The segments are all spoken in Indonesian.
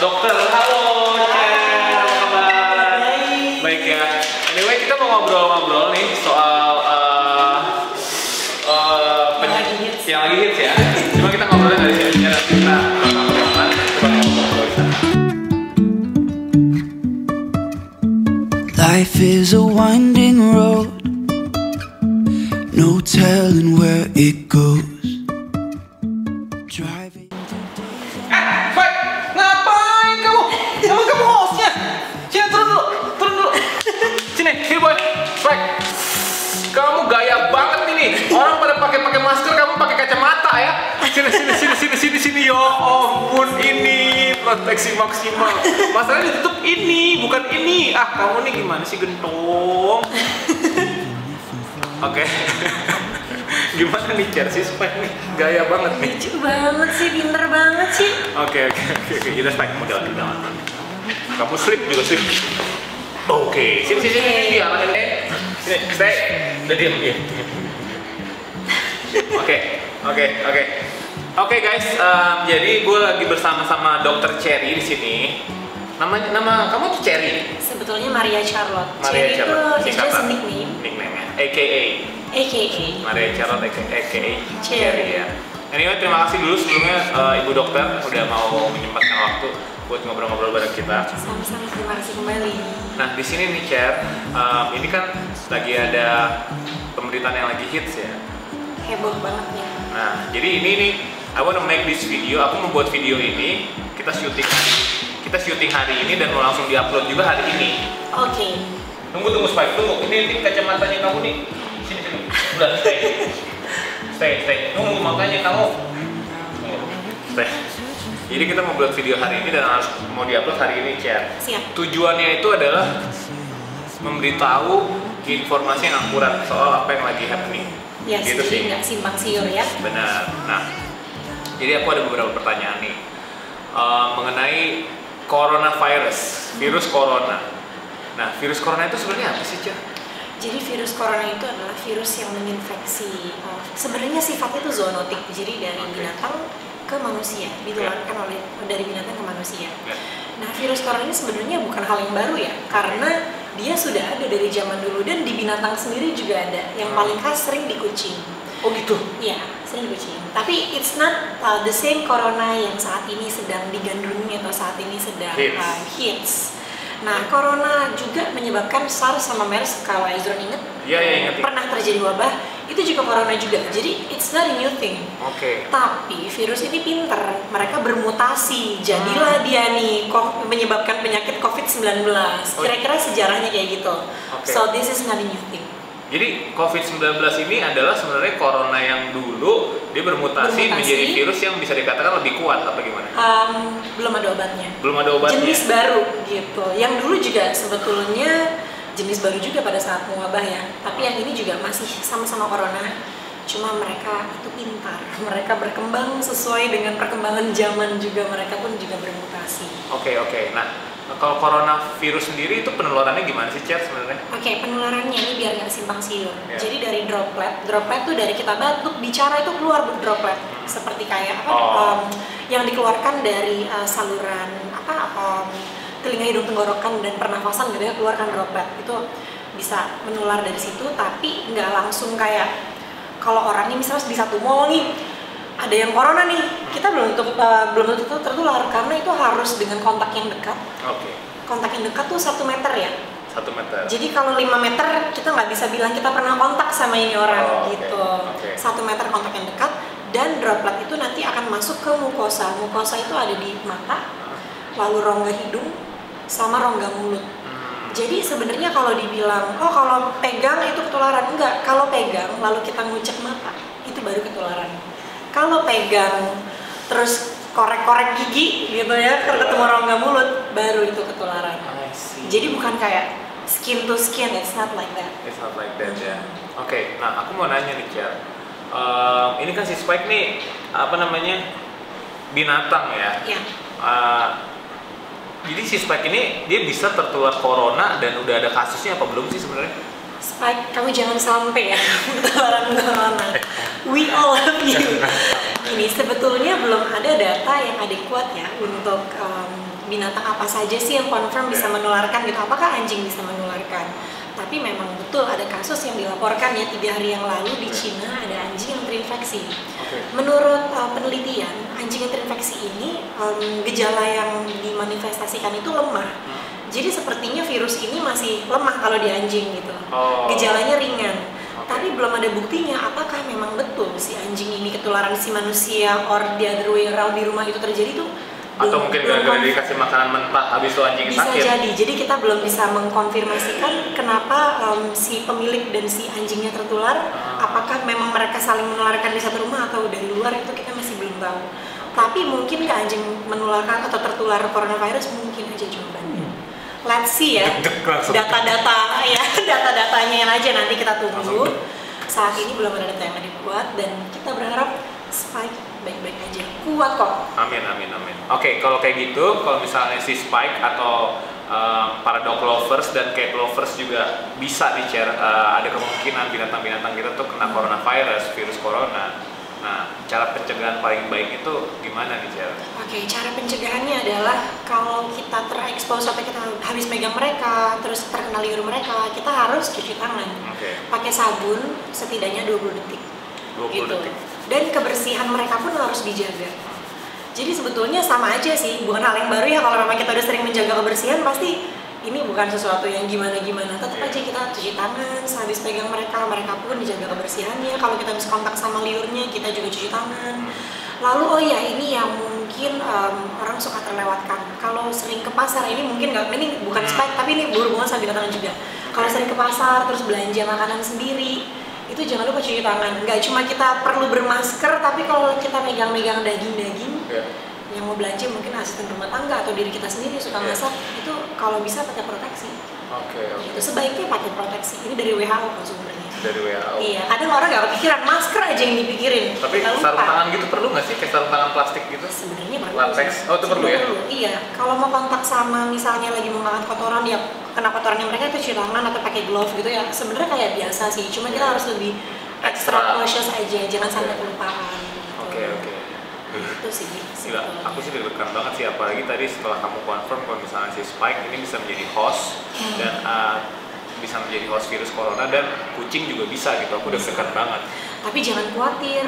dokter. Halo, Cher, apa kabar? Baik ya. Anyway, kita mau ngobrol-ngobrol nih soal yang lagi hits ya. Cuma kita ngobrolnya dari sini, nanti kita coba ngobrol di sana. Life is a winding road, no telling where it goes. Driving. Fight! Ngapain kamu? Emang kamu hostnya? Sini turun dulu. Sini boy. Fight! Kamu gaya banget ini. Orang pada pakai masker, kamu pakai kacamata ya. Sini. Ya ampun, ini proteksi maksimal. Masalahnya ditutup ini, bukan ini. Ah, kamu nih gimana sih, gentong? Oke. Gimana nih Cher sih Spike nih? Gaya banget nih. Lucu banget sih, pinter banget sih. Oke. Kita Spike model kita. Kamu slip juga slip. Oke. Sini dia arahnya. Sini, stay. Udah diam dia. Oke guys, jadi gue lagi bersama Dokter Cherry di sini. Nama kamu tuh Cherry? Sebetulnya Maria Charlotte. Maria Charlotte. Cherry itu just nickname. Nickname-nya. AKA Maria Charlotte AKA Cherry ya. Anyway, terima kasih dulu sebelumnya Ibu Dokter udah mau menyempatkan waktu buat ngobrol-ngobrol bareng kita. Sama-sama, terima kasih kembali. Nah, di sini nih Cher, ini kan lagi ada pemberitaan yang lagi hits ya. Heboh banget ya. Nah, jadi ini nih, I wanna make this video. Aku membuat video ini, kita syuting hari ini dan mau langsung diupload juga hari ini. Oke. Tunggu Spike, tunggu. Ini kacamatanya kamu nih. Sini. Udah, stay. Tunggu, makanya kamu. Stay. Jadi kita mau buat video hari ini dan harus mau diupload hari ini, Cher. Siap. Tujuannya itu adalah memberitahu informasi yang akurat soal apa yang lagi happening. Ya, gitu sih. Nggak simpang siur ya. Benar. Nah, jadi aku ada beberapa pertanyaan nih mengenai coronavirus, virus corona. Nah, virus corona itu sebenarnya apa sih, Cher? Jadi virus corona itu adalah virus yang menginfeksi. Sebenarnya sifatnya itu zoonotik, jadi dari binatang ke manusia, ditularkan oleh dari binatang ke manusia. Nah, virus corona ini sebenarnya bukan hal yang baru ya, karena dia sudah ada dari zaman dulu dan di binatang sendiri juga ada. Yang paling khas sering di kucing. Oh gitu? Iya, sering di kucing. Tapi it's not the same corona yang saat ini sedang digandrungi atau saat ini sedang hits. Nah, corona juga menyebabkan SARS sama MERS, kalau Ezron inget, ingat. Pernah terjadi wabah, itu juga corona juga. Jadi it's not a new thing. Oke. Tapi virus ini pinter, mereka bermutasi. Jadilah dia nih menyebabkan penyakit COVID-19. Kira-kira sejarahnya kayak gitu. So this is not a new thing. Jadi COVID-19 ini adalah sebenarnya corona yang dulu dia bermutasi menjadi virus yang bisa dikatakan lebih kuat apa gimana? Belum ada obatnya. Belum ada obatnya. Jenis baru gitu. Yang dulu juga sebetulnya jenis baru juga pada saat mewabah ya. Tapi yang ini juga masih sama-sama corona. Cuma mereka itu pintar. Mereka berkembang sesuai dengan perkembangan zaman juga. Mereka pun juga bermutasi. Oke. Nah, kalau coronavirus sendiri itu penularannya gimana sih, Cher sebenarnya? Oke, penularannya ini biar nggak simpang siur. Jadi dari droplet tuh dari kita batuk, bicara itu keluar droplet. Seperti kayak yang dikeluarkan dari saluran telinga, hidung, tenggorokan dan pernafasan gitu ya, keluarkan droplet. Itu bisa menular dari situ, tapi nggak langsung kayak kalau orang ini misalnya di satu mall nih ada yang corona nih, kita belum tentu tertular karena itu harus dengan kontak yang dekat. Kontak yang dekat tuh 1 meter ya. 1 meter. Jadi kalau 5 meter kita nggak bisa bilang kita pernah kontak sama ini orang gitu. 1 meter kontak yang dekat dan droplet itu nanti akan masuk ke mukosa. Mukosa itu ada di mata, lalu rongga hidung sama rongga mulut. Jadi sebenarnya kalau dibilang kalau pegang itu ketularan, enggak. Kalau pegang lalu kita ngucek mata itu baru ketularan. Kalau pegang terus korek-korek gigi gitu ya, ketemu rongga mulut, baru itu ketularan. Jadi bukan kayak skin to skin, it's not like that. It's not like that ya. Oke, nah aku mau nanya nih, Cher. Ini kan si Spike nih, binatang ya. Iya. Jadi si Spike ini dia bisa tertular corona dan udah ada kasusnya apa belum sih sebenarnya? Spike, kamu jangan sampai ya ketularan corona. We all love you. Ini sebetulnya belum ada data yang adekuat ya untuk binatang apa saja sih yang confirm bisa menularkan gitu, apakah anjing bisa menularkan. Tapi memang betul ada kasus yang dilaporkan ya 3 hari yang lalu di Cina ada anjing yang terinfeksi. Menurut penelitian, anjing yang terinfeksi ini gejala yang dimanifestasikan itu lemah. Jadi sepertinya virus ini masih lemah kalau di anjing gitu. Gejalanya ringan. Tapi belum ada buktinya apakah memang betul si anjing ini ketularan si manusia or the other way around di rumah itu terjadi tuh. Atau mungkin gara-gara dikasih makanan mentah habis itu anjing bisa sakit. Bisa jadi. Jadi kita belum bisa mengkonfirmasikan kenapa si pemilik dan si anjingnya tertular. Apakah memang mereka saling menularkan di satu rumah atau dari luar, itu kita masih belum tahu. Tapi mungkin ke anjing menularkan atau tertular coronavirus mungkin aja jawabannya. Let's see ya. Data-data ya, data-datanya aja nanti kita tunggu. Saat ini belum ada data yang dibuat dan kita berharap Spike baik-baik aja, kuat kok. Amin. Oke, kalau kayak gitu, kalau misalnya si Spike atau para dog lovers dan cat lovers juga bisa di-share, ada kemungkinan binatang-binatang kita tuh kena coronavirus, virus corona. Nah, cara pencegahan paling baik itu gimana nih, Cer? Oke, cara pencegahannya adalah kalau kita terekspos atau kita habis megang mereka, terus terkena liur mereka, kita harus cuci tangan. Pakai sabun setidaknya 20 detik. 20 detik. Dan kebersihan mereka pun harus dijaga. Jadi sebetulnya sama aja sih, bukan hal yang baru ya kalau memang kita udah sering menjaga kebersihan, pasti ini bukan sesuatu yang gimana-gimana. Tetap aja kita cuci tangan, sehabis pegang mereka, mereka pun dijaga kebersihannya. Kalau kita habis kontak sama liurnya, kita juga cuci tangan. Lalu oh ya, ini yang mungkin orang suka terlewatkan. Kalau sering ke pasar, ini mungkin nggak, ini bukan Spike, tapi ini berhubungan sama binatang juga. Kalau sering ke pasar, terus belanja makanan sendiri, itu jangan lupa cuci tangan. Nggak cuma kita perlu bermasker, tapi kalau kita megang-megang daging-daging, yang mau belanja mungkin asisten rumah tangga atau diri kita sendiri suka masak, itu kalau bisa pakai proteksi. Itu sebaiknya pakai proteksi. Ini dari WHO kan sumbernya. Dari WHO. Iya, kadang orang nggak kepikiran, masker aja yang dipikirin. Tapi sarung tangan gitu perlu nggak sih? Kayak sarung tangan plastik gitu? Sebenarnya perlu. Latex. Oh, itu perlu ya? Iya, kalau mau kontak sama misalnya lagi mau ngangkat kotoran, ya kena kotorannya mereka itu cuci tangan atau pakai glove gitu ya. Sebenarnya kayak biasa sih, cuma kita harus lebih extra cautious aja, jangan sampai kelupaan. Oke. Itu sih. Gila, aku sih deg-degan banget sih, apalagi tadi setelah kamu confirm kalau misalnya si Spike ini bisa menjadi host dan bisa menjadi host virus corona, dan kucing juga bisa gitu. Aku deg-degan banget. Tapi jangan khawatir,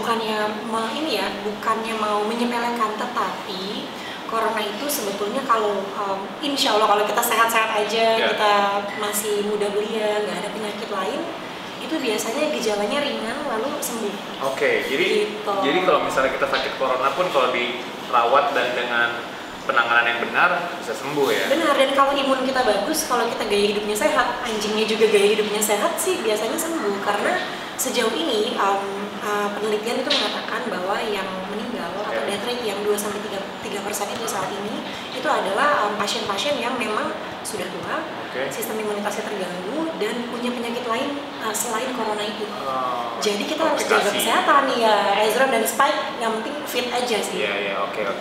bukannya mau menyepelekan, tetapi corona itu sebetulnya kalau insya Allah kalau kita sehat-sehat aja, kita masih muda belia, nggak ada penyakit lain, itu biasanya gejalanya ringan lalu sembuh. Jadi kalau misalnya kita sakit corona pun kalau dirawat dan dengan penanganan yang benar bisa sembuh ya. Benar, dan kalau imun kita bagus, kalau kita gaya hidupnya sehat, anjingnya juga gaya hidupnya sehat sih biasanya sembuh. Karena sejauh ini penelitian itu mengatakan bahwa yang meninggal atau death rate yang 2-3% itu saat ini itu adalah pasien-pasien yang memang sudah tua, sistem imunitasnya terganggu dan punya penyakit lain selain corona itu. Jadi kita harus jaga kesehatan ya, Ezra dan Spike, yang penting fit aja sih. Iya,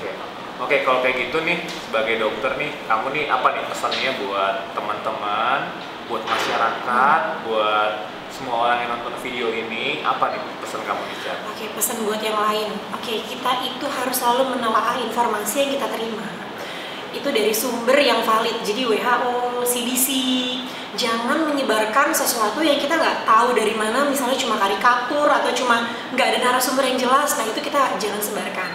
oke, kalau kayak gitu nih, sebagai dokter nih, kamu nih apa nih pesannya buat teman-teman, buat masyarakat, buat semua orang yang nonton video ini, apa nih pesan kamu nih, Cia? Oke, pesan buat yang lain. Kita itu harus selalu menelaah informasi yang kita terima. Itu dari sumber yang valid, jadi WHO, CDC. Jangan menyebarkan sesuatu yang kita nggak tahu dari mana, misalnya cuma karikatur atau cuma nggak ada narasumber yang jelas. Nah itu kita jangan sebarkan.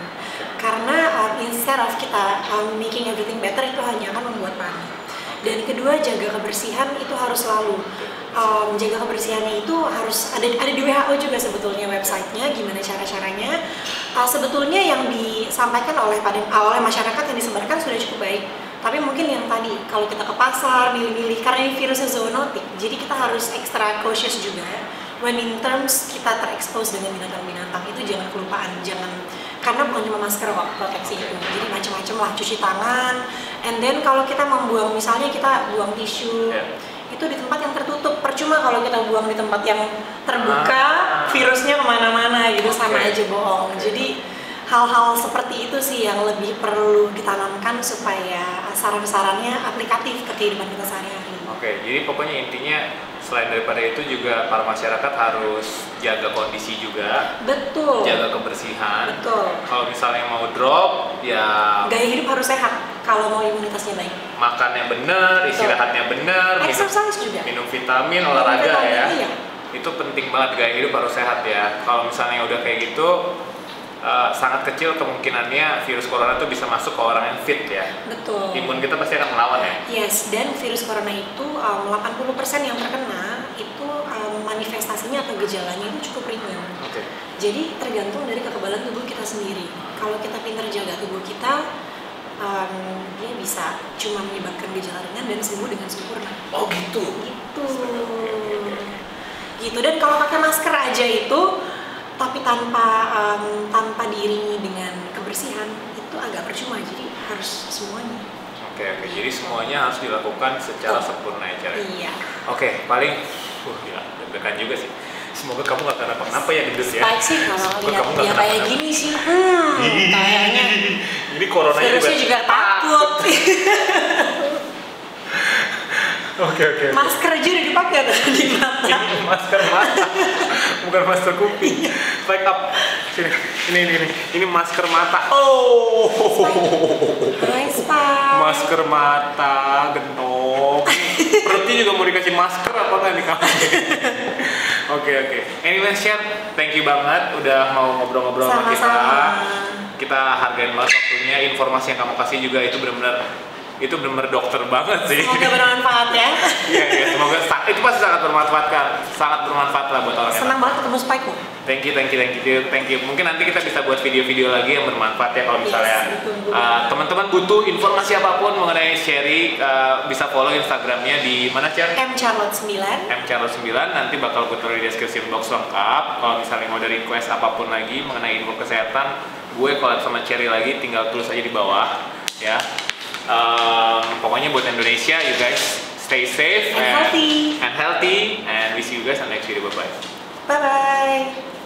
Karena instead of kita making everything better, itu hanya akan membuat panik. Dan kedua, jaga kebersihan itu harus selalu. Menjaga kebersihannya itu harus ada di WHO juga sebetulnya websitenya, gimana cara-caranya. Sebetulnya yang disampaikan oleh masyarakat yang disebarkan sudah cukup baik. Tapi mungkin yang tadi, kalau kita ke pasar, milih-milih, karena ini virusnya zoonotik, jadi kita harus extra cautious juga. When in terms kita terekspos dengan binatang-binatang, itu jangan kelupaan, karena bukan cuma masker kok proteksi itu, jadi macam-macam lah, cuci tangan, and then kalau kita membuang, misalnya kita buang tisu, itu di tempat yang tertutup. Percuma kalau kita buang di tempat yang terbuka, virusnya kemana-mana gitu, sama aja bohong. Jadi hal-hal seperti itu sih yang lebih perlu ditanamkan supaya saran-sarannya aplikatif ke kehidupan kita sehari-hari. Jadi pokoknya intinya selain daripada itu juga para masyarakat harus jaga kondisi juga. Betul. Jaga kebersihan. Betul. Kalau misalnya mau drop, ya gaya hidup harus sehat. kalau mau imunitasnya baik. Makan yang benar, istirahatnya benar, Exercise juga. minum vitamin, olahraga vitamin, ya. iya. Itu penting banget, gaya hidup harus sehat ya. Kalau misalnya udah kayak gitu, sangat kecil kemungkinannya virus corona itu bisa masuk ke orang yang fit ya. Betul. Imun kita pasti akan melawan ya. Yes, dan virus corona itu 80% yang terkena itu manifestasinya atau gejalanya itu cukup ringan. Oke. Jadi tergantung dari kekebalan tubuh kita sendiri. Kalau kita pintar jaga tubuh kita, dia bisa cuma menyebabkan gejala ringan dan sembuh dengan sempurna. Oh gitu. Gitu. Gitu. Dan kalau pakai masker aja itu, tapi tanpa diiringi dengan kebersihan, itu agak percuma. Jadi harus semuanya. Oke. Jadi semuanya harus dilakukan secara sempurna ya caranya. Iya. Oke, paling gila, deg-degan juga sih. Semoga kamu gak kenapa-kenapa ya gendut ya. Spike sih kalau Semoga lihat kamu dia nggak kayak kenapa-napa. gini sih, kayaknya Ini coronanya virusnya juga takut. Oke. Masker aja udah dipakai tuh di mata. Ini masker mata, bukan masker kuping. Spike up. Sini. Ini masker mata. Oh. Hai Spike. Masker mata, gendong. Perutnya juga mau dikasih masker apa nggak nih kamu? Oke. Anyway, Chef, thank you banget udah mau ngobrol-ngobrol sama kita. Sama-sama. Kita hargain banget waktunya, informasi yang kamu kasih juga itu benar-benar dokter banget sih. Semoga bermanfaat ya. Iya, semoga itu pasti sangat bermanfaat lah buat orang. Senang banget ketemu Spike kok. Thank you. Mungkin nanti kita bisa buat video-video lagi yang bermanfaat ya kalau misalnya ditunggu. teman-teman butuh informasi apapun mengenai Sherry, bisa follow Instagramnya di mana, Cher? mcharlotte9. mcharlotte9, nanti bakal gue taruh di description box lengkap. Kalau misalnya mau ada request apapun lagi mengenai info kesehatan, gue collab sama Cherry lagi, tinggal tulis aja di bawah ya. Pokoknya buat Indonesia, you guys stay safe And healthy. and we see you guys on next video. Bye bye. Bye bye.